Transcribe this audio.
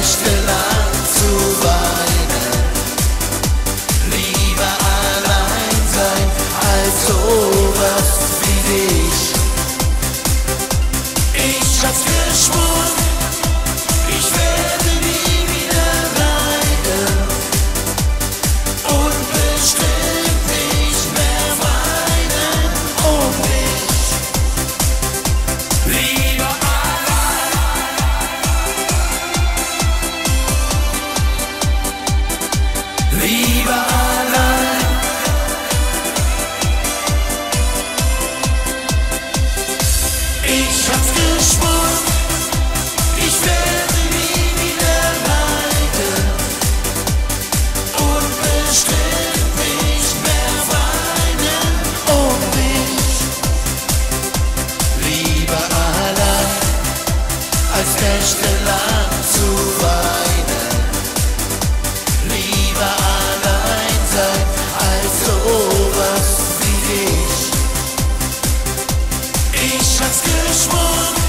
nächtelang zu weinen. Lieber allein sein, als sowas wie dich. Ich hab's geschworen, ich werde nie wieder leiden und bestimmt nicht mehr weinen um dich. Lieber allein, lieber allein. Ich hab's geschworen, ich werde nie wieder leiden und bestimmt nicht mehr weinen um dich. Lieber allein, als nächtelang zu weinen. Lieber allein sein, als sowas wie dich. Ich hab's geschworen,